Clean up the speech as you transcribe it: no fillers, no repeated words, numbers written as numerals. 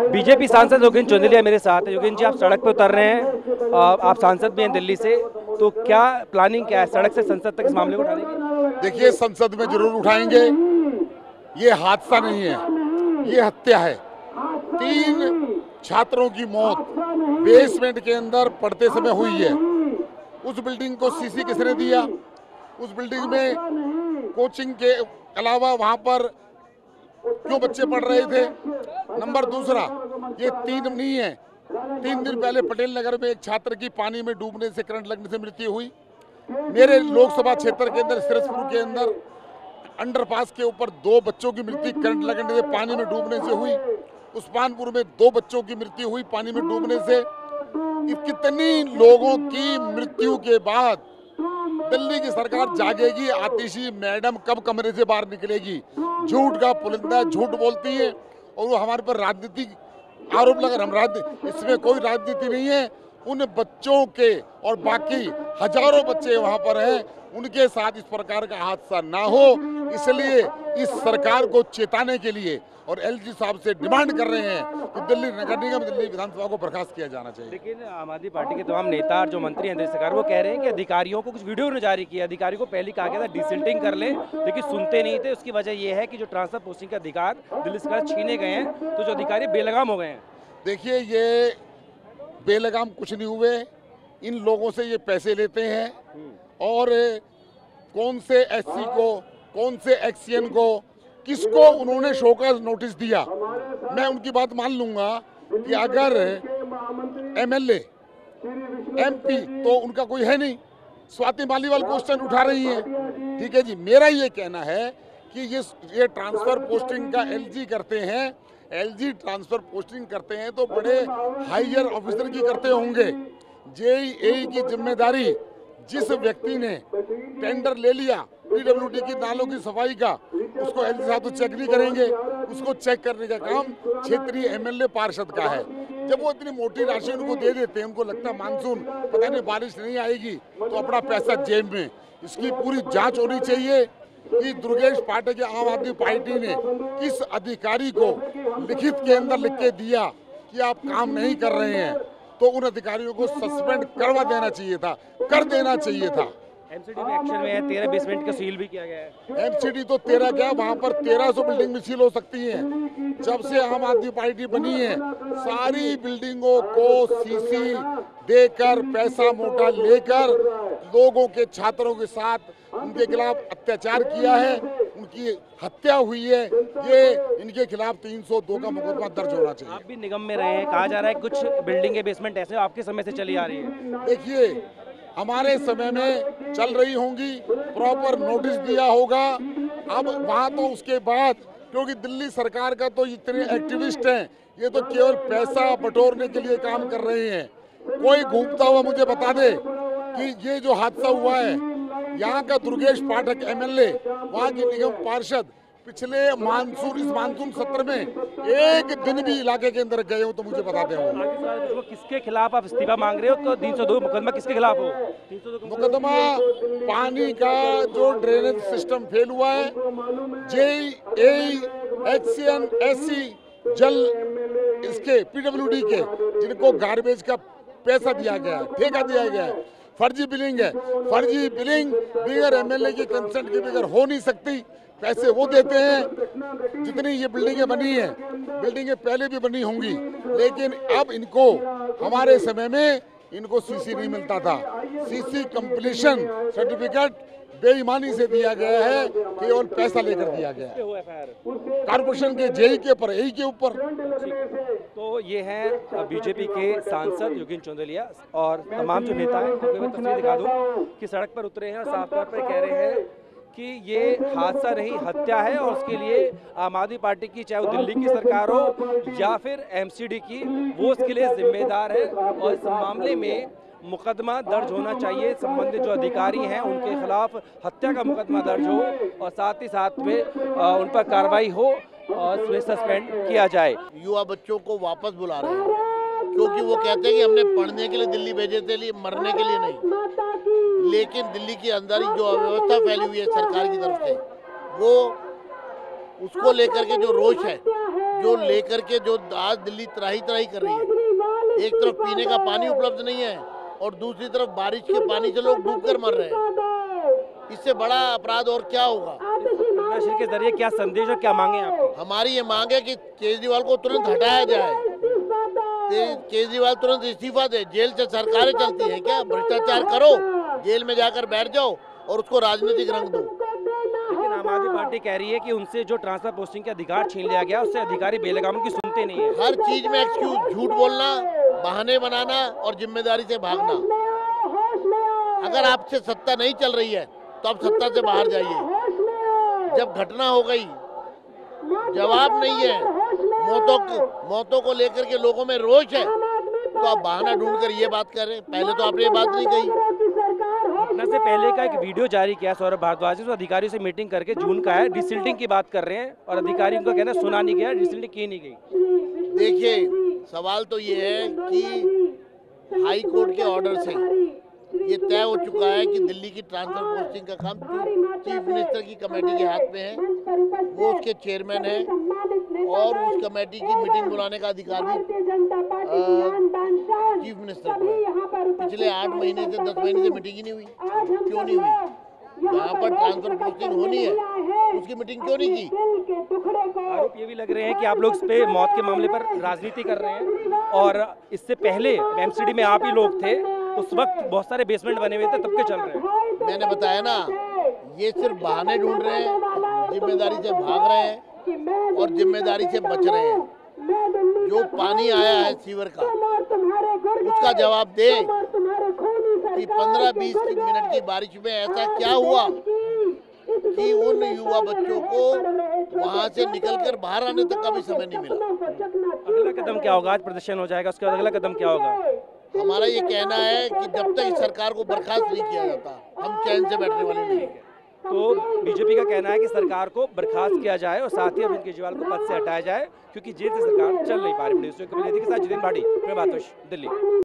BJP सांसद योगेंद्र चौंधलिया मेरे साथ है। योगेंद्र जी, आप सड़क पर उतर रहे हैं, आप सांसद भी हैं दिल्ली से, तो क्या प्लानिंग क्या है सड़क से संसद तक इस मामले को उठाने की? देखिए, संसद में जरूर उठाएंगे। ये हादसा नहीं है, ये हत्या है। 3 छात्रों की मौत बेसमेंट के अंदर पढ़ते समय हुई है। उस बिल्डिंग को सीसी किसने दिया? उस बिल्डिंग में कोचिंग के अलावा वहां पर क्यों बच्चे पढ़ रहे थे? नंबर दूसरा, ये 3 नहीं है, 3 दिन पहले पटेल नगर में एक छात्र की पानी में डूबने से, करंट लगने से मृत्यु हुई। मेरे लोकसभा क्षेत्र के अंदर सिरसपुर के अंदर अंडरपास के ऊपर 2 बच्चों की मृत्यु करंट लगने से, पानी में डूबने से हुई। उस्मानपुर में 2 बच्चों की मृत्यु हुई पानी में डूबने से। कितनी लोगों की मृत्यु के बाद दिल्ली की सरकार जागेगी? आतिशी मैडम कब कमरे से बाहर निकलेगी? झूठ का पुलिंदा, झूठ बोलती है और वो हमारे पर राजनीतिक आरोप लगा। हम इसमें कोई राजनीति नहीं है। उन बच्चों के और बाकी हजारों बच्चे वहां पर हैं, उनके साथ इस प्रकार का हादसा ना हो, इसलिए इस सरकार को चेताने के लिए और एलजी साहब से डिमांड कर रहे हैं कि दिल्ली नगर निगम, दिल्ली विधानसभा को बर्खास्त किया जाना चाहिए। लेकिन आम आदमी पार्टी के तमाम नेता और जो मंत्री हैं दिल्ली सरकार, वो कह रहे हैं कि अधिकारियों को कुछ वीडियो उन्होंने जारी किया, अधिकारियों को पहले कहा गया था डिसिल्टिंग कर लें, लेकिन सुनते नहीं थे। उसकी वजह यह है कि जो ट्रांसफर पोस्टिंग के अधिकार दिल्ली सरकार छीने गए हैं, तो जो अधिकारी बेलगाम हो गए हैं। देखिए, ये बेलगाम कुछ नहीं हुए। इन लोगों से ये पैसे लेते हैं और कौन से एससी को, कौन से एक्सीएन को, किसको उन्होंने शोकॉज नोटिस दिया। मैं उनकी बात मान लूंगा कि अगर एमएलए, एमपी तो उनका कोई है नहीं। स्वाति मालीवाल क्वेश्चन उठा रही है, ठीक है जी। मेरा ये कहना है कि ये ट्रांसफर पोस्टिंग का एलजी करते हैं, एलजी ट्रांसफर पोस्टिंग करते हैं तो बड़े हायर ऑफिसर की करते होंगे। जेईई की जिम्मेदारी जिस व्यक्ति ने टेंडर ले लिया पीडब्ल्यूडी की नालों की सफाई का, उसको एलजी साहब तो चेक नहीं करेंगे। उसको चेक करने का काम क्षेत्रीय एमएलए पार्षद का है। जब वो इतनी मोटी राशि उनको दे देते हैं, उनको लगता है मानसून पता नहीं बारिश नहीं आएगी, तो अपना पैसा जेब में। इसकी पूरी जांच होनी चाहिए कि दुर्गेश पाठक की आम आदमी पार्टी ने किस अधिकारी को लिखित के अंदर लिख के दिया कि आप काम नहीं कर रहे हैं, तो उन अधिकारियों को सस्पेंड करवा देना चाहिए था, कर देना चाहिए था। एमसीडी में एक्शन में है, 13 बेसमेंट का सील भी किया गया है। एमसीडी तो 13 क्या, वहां पर 1300 बिल्डिंग भी सील हो सकती है। जब से आम आदमी पार्टी बनी है, सारी बिल्डिंगों को सीसी देकर, पैसा मोटा लेकर लोगों के, छात्रों के साथ उनके खिलाफ अत्याचार किया है, उनकी हत्या हुई है। ये इनके खिलाफ 302 का मुकदमा दर्ज होना चाहिए। आप भी निगम में रहे हैं, कहा जा रहा है कुछ बिल्डिंग के बेसमेंट ऐसे आपके समय से चली आ रही है। देखिए, हमारे समय में चल रही होंगी, प्रॉपर नोटिस दिया होगा। अब वहाँ तो उसके बाद, क्योंकि दिल्ली सरकार का तो इतने एक्टिविस्ट हैं, ये तो केवल पैसा बटोरने के लिए काम कर रहे हैं। कोई घूमता हुआ मुझे बता दे कि ये जो हादसा हुआ है, यहाँ का दुर्गेश पाठक एमएलए, वहाँ की निगम पार्षद पिछले इस मानसून सत्र में एक दिन भी इलाके के अंदर गए हो तो मुझे बताते हो। किसके खिलाफ आप इस्तीफा मांग रहे हो? तो 302 मुकदमा किसके खिलाफ हो? 302 मुकदमा पानी का जो ड्रेनेज सिस्टम फेल हुआ है, जेईई, एक्सीएन, एससी, जल, इसके पीडब्ल्यूडी के, जिनको गार्बेज का पैसा दिया गया है, ठेका दिया गया है, फर्जी बिलिंग है। फर्जी बिलिंग बगैर एमएलए की कंसेंट के बगैर हो नहीं सकती। पैसे वो देते हैं। जितनी ये बिल्डिंगें बनी हैं, बिल्डिंगें पहले भी बनी होंगी, लेकिन अब इनको, हमारे समय में इनको सीसी नहीं मिलता था। सीसी कंप्लीशन सर्टिफिकेट बेईमानी से दिया गया है, केवल पैसा लेकर दिया गया है कारपोरेशन के जेई के ऊपर, एई के ऊपर। तो ये है बीजेपी के सांसद योगेंद्र चौंधलिया और तमाम जो नेता हैं। आपको मैं तस्वीर दिखा दूं कि सड़क पर उतरे हैं और साफ तौर पर कह रहे हैं कि ये हादसा नहीं, हत्या है, और उसके लिए आम आदमी पार्टी की, चाहे वो दिल्ली की सरकार हो या फिर एमसीडी की, वो उसके लिए जिम्मेदार है और इस मामले में मुकदमा दर्ज होना चाहिए। संबंधित जो अधिकारी हैं उनके खिलाफ हत्या का मुकदमा दर्ज हो और साथ ही साथ में उन पर कार्रवाई हो और उन्हें सस्पेंड किया जाए। युवा बच्चों को वापस बुला रहे हैं क्योंकि वो कहते हैं कि हमने पढ़ने के लिए दिल्ली भेजे थे, लिए मरने के लिए नहीं। लेकिन दिल्ली के अंदर जो अव्यवस्था फैली हुई है सरकार की तरफ से, वो उसको लेकर के जो रोष है जो लेकर के जो आज दिल्ली त्राही त्राही कर रही है। एक तरफ पीने का पानी उपलब्ध नहीं है और दूसरी तरफ बारिश के पानी से लोग डूबकर मर रहे हैं। इससे बड़ा अपराध और क्या होगा। प्रदर्शन के जरिए क्या संदेश और क्या मांगे आपकी? हमारी ये मांग है कि केजरीवाल को तुरंत हटाया जाए। केजरीवाल तुरंत इस्तीफा दे। जेल से सरकारें चलती हैं क्या? भ्रष्टाचार करो, जेल में जाकर बैठ जाओ और उसको राजनीतिक रंग दो। लेकिन आम आदमी पार्टी कह रही है कि उनसे जो ट्रांसफर पोस्टिंग के अधिकार छीन लिया गया, उससे अधिकारी बेलगाम की सुनते नहीं है। हर चीज में एक्सक्यूज, झूठ बोलना, बहाने बनाना और जिम्मेदारी से भागना। अगर आपसे सत्ता नहीं चल रही है तो आप सत्ता से बाहर जाइए। जब घटना हो गई, जवाब नहीं है, मौतों को लेकर के लोगों में रोष है, तो आप बहाना ढूंढकर ये बात कर रहे हैं। पहले तो आपने ये बात नहीं कही। घटना से पहले का एक वीडियो जारी किया सौरभ भारद्वाज ने, तो अधिकारियों से मीटिंग करके जून का है, डिसिल्टिंग की बात कर रहे हैं और अधिकारी उनका कहना है सुना नहीं गया, डिसिल्टिंग की नहीं गई। देखिए, सवाल तो ये है कि हाई कोर्ट के ऑर्डर से ये तय हो चुका है कि दिल्ली की ट्रांसफर पोस्टिंग का काम चीफ मिनिस्टर की कमेटी के हाथ में है। वो उसके चेयरमैन है और उस कमेटी की मीटिंग बुलाने का अधिकार भी चीफ मिनिस्टर को है। पिछले 8 महीने से 10 महीने से मीटिंग ही नहीं हुई। क्यों नहीं हुई? जहाँ पर ट्रांसफर पोस्टिंग होनी है उसकी मीटिंग क्यों नहीं की? आरोप ये भी लग रहे हैं कि आप लोग इस पे मौत के मामले पर राजनीति कर रहे हैं और इससे पहले एमसीडी में आप ही लोग थे, उस वक्त बहुत सारे बेसमेंट बने हुए थे, तब के चल रहे हैं। मैंने बताया ना, ये सिर्फ बहाने ढूंढ रहे हैं, जिम्मेदारी से भाग रहे हैं और जिम्मेदारी से बच रहे हैं। जो पानी आया है सीवर का, उसका जवाब दे कि 15-20 मिनट की बारिश में ऐसा क्या हुआ कि उन युवा बच्चों को वहां से निकलकर बाहर आने तक का भी समय नहीं मिला। अगला कदम क्या होगा? आज प्रदर्शन हो जाएगा, उसके बाद अगला कदम क्या होगा? हमारा ये कहना है कि जब तक इस सरकार को बर्खास्त नहीं किया जाता, हम चैन से बैठने वाले नहीं हैं। तो बीजेपी का कहना है कि सरकार को बर्खास्त किया जाए और साथ ही अरविंद केजरीवाल को पद से हटाया जाए, क्योंकि जेल से सरकार चल नहीं पा रही। के साथ जितेंद्र भाटी, मैं बातोश, दिल्ली।